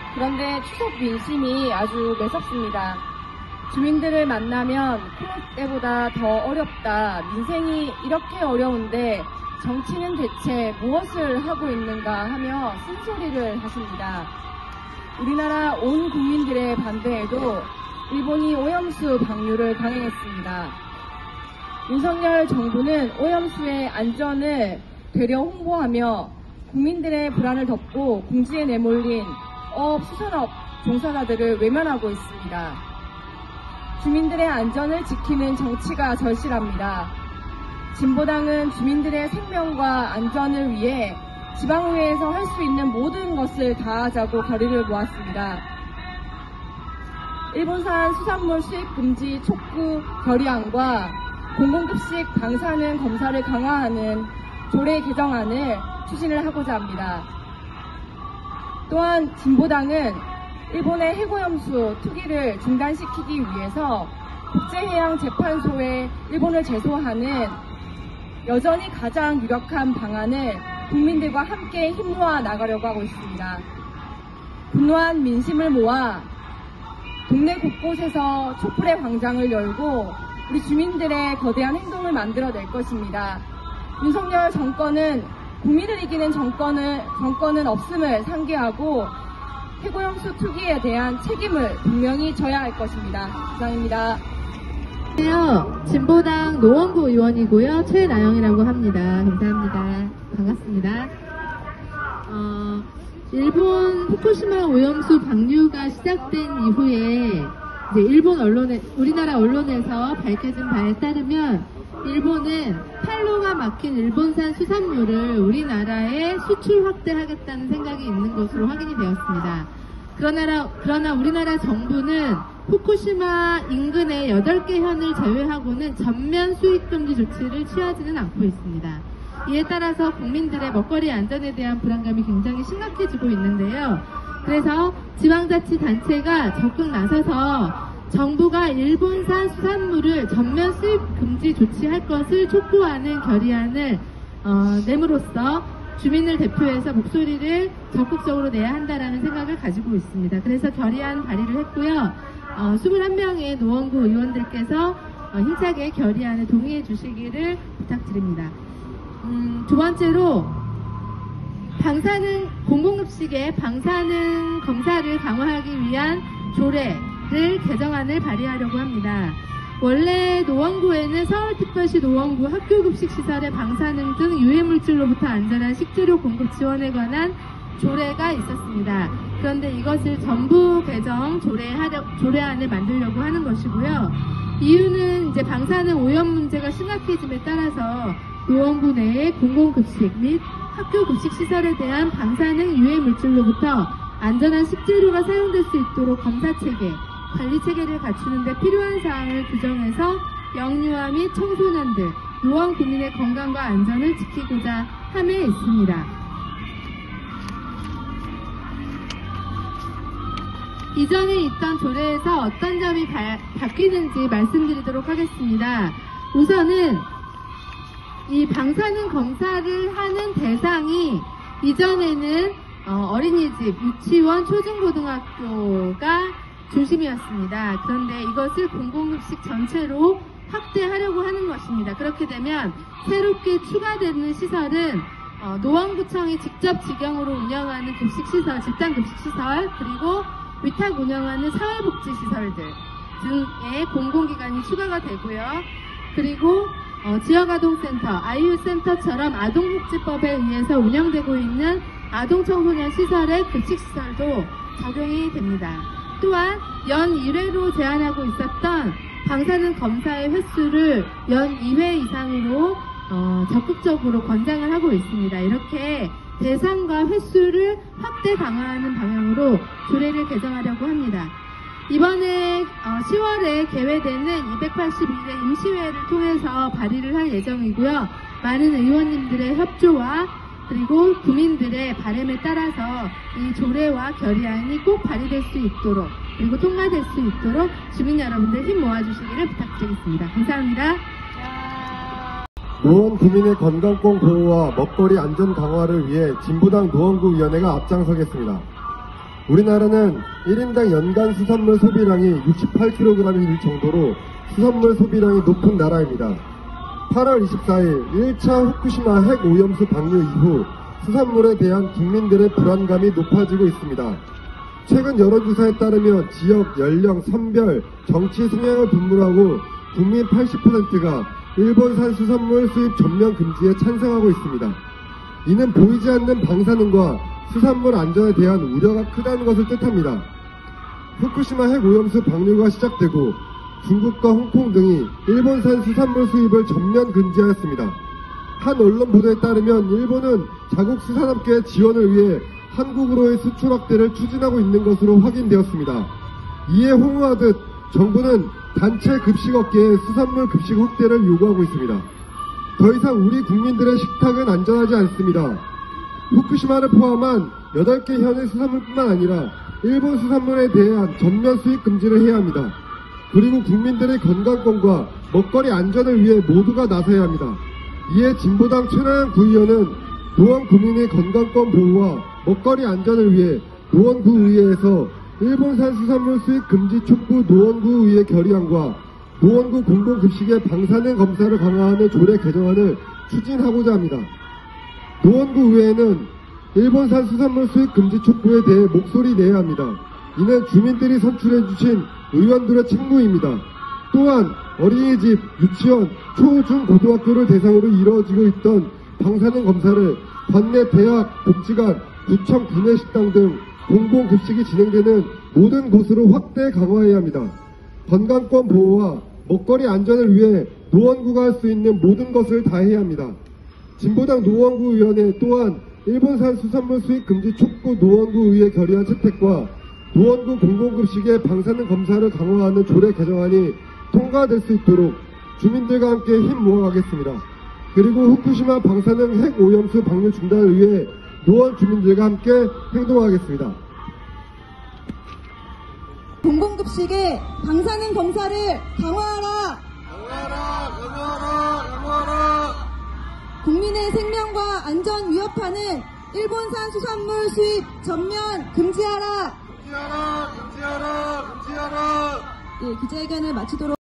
그런데 추석 민심이 아주 매섭습니다. 주민들을 만나면 코로나 때보다 더 어렵다, 민생이 이렇게 어려운데 정치는 대체 무엇을 하고 있는가 하며 쓴소리를 하십니다. 우리나라 온 국민들의 반대에도 일본이 오염수 방류를 강행했습니다. 윤석열 정부는 오염수의 안전을 되려 홍보하며 국민들의 불안을 덮고 궁지에 내몰린 어업, 수산업 종사자들을 외면하고 있습니다. 주민들의 안전을 지키는 정치가 절실합니다. 진보당은 주민들의 생명과 안전을 위해 지방의회에서 할 수 있는 모든 것을 다하자고 결의를 모았습니다. 일본산 수산물 수입 금지 촉구 결의안과 공공급식 방사능 검사를 강화하는 조례 개정안을 추진을 하고자 합니다. 또한 진보당은 일본의 해고염수 투기를 중단시키기 위해서 국제해양재판소에 일본을 제소하는 여전히 가장 유력한 방안을 국민들과 함께 힘모아 나가려고 하고 있습니다. 분노한 민심을 모아 동네 곳곳에서 촛불의 광장을 열고 우리 주민들의 거대한 행동을 만들어낼 것입니다. 윤석열 정권은 국민을 이기는 정권은 없음을 상기하고 해고염수 투기에 대한 책임을 분명히 져야 할 것입니다. 이상입니다. 안녕하세요. 진보당 노원구 의원이고요. 최나영이라고 합니다. 감사합니다. 반갑습니다. 일본 후쿠시마 오염수 방류가 시작된 이후에 이제 일본 언론에, 우리나라 언론에서 밝혀진 바에 따르면 일본은 팔로가 막힌 일본산 수산물을 우리나라에 수출 확대하겠다는 생각이 있는 것으로 확인이 되었습니다. 그러나 우리나라 정부는 후쿠시마 인근의 8개 현을 제외하고는 전면 수입 금지 조치를 취하지는 않고 있습니다. 이에 따라서 국민들의 먹거리 안전에 대한 불안감이 굉장히 심각해지고 있는데요. 그래서 지방자치단체가 적극 나서서 정부가 일본산 수산물을 전면 수입 금지 조치할 것을 촉구하는 결의안을 내므로써 주민을 대표해서 목소리를 적극적으로 내야 한다라는 생각을 가지고 있습니다. 그래서 결의안 발의를 했고요. 21명의 노원구 의원들께서 힘차게 결의안에 동의해 주시기를 부탁드립니다. 두 번째로 공공급식의 방사능 검사를 강화하기 위한 조례를 개정안을 발의하려고 합니다. 원래 노원구에는 서울특별시 노원구 학교급식시설의 방사능 등 유해물질로부터 안전한 식재료 공급 지원에 관한 조례가 있었습니다. 그런데 이것을 전부 개정 조례안을 만들려고 하는 것이고요. 이유는 이제 방사능 오염 문제가 심각해짐에 따라서 노원구 내의 공공급식 및 학교급식시설에 대한 방사능 유해물질로부터 안전한 식재료가 사용될 수 있도록 검사체계, 관리체계를 갖추는 데 필요한 사항을 규정해서 영유아 및 청소년들, 노원 국민의 건강과 안전을 지키고자 함에 있습니다. 이전에 있던 조례에서 어떤 점이 바뀌는지 말씀드리도록 하겠습니다. 우선은 이 방사능 검사를 하는 대상이 이전에는 어린이집, 유치원, 초중고등학교가 중심이었습니다. 그런데 이것을 공공급식 전체로 확대하려고 하는 것입니다. 그렇게 되면 새롭게 추가되는 시설은 노원구청이 직접 직영으로 운영하는 급식시설, 집단급식시설, 그리고 위탁 운영하는 사회복지시설들 등의 공공기관이 추가가 되고요. 그리고 지역아동센터, 아이유센터처럼 아동복지법에 의해서 운영되고 있는 아동청소년 시설의 급식시설도 적용이 됩니다. 또한 연 1회로 제한하고 있었던 방사능 검사의 횟수를 연 2회 이상으로 적극적으로 권장을 하고 있습니다. 이렇게 대상과 횟수를 확대 강화하는 방향으로 조례를 개정하려고 합니다. 이번에 10월에 개회되는 281회 임시회를 통해서 발의를 할 예정이고요. 많은 의원님들의 협조와 그리고 국민들의 바람에 따라서 이 조례와 결의안이 꼭 발의될 수 있도록 그리고 통과될 수 있도록 주민 여러분들 힘 모아주시기를 부탁드리겠습니다. 감사합니다. 노원 구민의 건강권 보호와 먹거리 안전 강화를 위해 진보당 노원구 위원회가 앞장서겠습니다. 우리나라는 1인당 연간 수산물 소비량이 68kg일 정도로 수산물 소비량이 높은 나라입니다. 8월 24일 1차 후쿠시마 핵 오염수 방류 이후 수산물에 대한 국민들의 불안감이 높아지고 있습니다. 최근 여론조사에 따르면 지역, 연령, 성별, 정치 성향을 분분하고 국민 80%가 일본산 수산물 수입 전면 금지에 찬성하고 있습니다. 이는 보이지 않는 방사능과 수산물 안전에 대한 우려가 크다는 것을 뜻합니다. 후쿠시마 핵 오염수 방류가 시작되고 중국과 홍콩 등이 일본산 수산물 수입을 전면 금지하였습니다. 한 언론 보도에 따르면 일본은 자국 수산업계의 지원을 위해 한국으로의 수출 확대를 추진하고 있는 것으로 확인되었습니다. 이에 홍보하듯 정부는 단체 급식업계의 수산물 급식 확대를 요구하고 있습니다. 더 이상 우리 국민들의 식탁은 안전하지 않습니다. 후쿠시마를 포함한 8개 현의 수산물뿐만 아니라 일본 수산물에 대한 전면 수입 금지를 해야 합니다. 그리고 국민들의 건강권과 먹거리 안전을 위해 모두가 나서야 합니다. 이에 진보당 최나영 구의원은 노원구민의 건강권 보호와 먹거리 안전을 위해 노원구의회에서 일본산 수산물 수입 금지 촉구 노원구의회 결의안과 노원구 공공급식의 방사능 검사를 강화하는 조례 개정안을 추진하고자 합니다. 노원구의회는 일본산 수산물 수입 금지 촉구에 대해 목소리 내야 합니다. 이는 주민들이 선출해주신 의원들의 책무입니다. 또한 어린이집, 유치원, 초, 중, 고등학교를 대상으로 이루어지고 있던 방사능 검사를 관내 대학, 복지관, 구청, 구내식당 등 공공급식이 진행되는 모든 곳으로 확대 강화해야 합니다. 건강권 보호와 먹거리 안전을 위해 노원구가 할 수 있는 모든 것을 다해야 합니다. 진보당 노원구위원회 또한 일본산 수산물 수입 금지 촉구 노원구의회 결의안 채택과 노원구 공공급식의 방사능 검사를 강화하는 조례 개정안이 통과될 수 있도록 주민들과 함께 힘 모아가겠습니다. 그리고 후쿠시마 방사능 핵 오염수 방류 중단을 위해 노원 주민들과 함께 행동하겠습니다. 공공급식의 방사능 검사를 강화하라! 강화하라! 국민의 생명과 안전 위협하는 일본산 수산물 수입 전면 금지하라! 금지하라! 예, 기자회견을 마치도록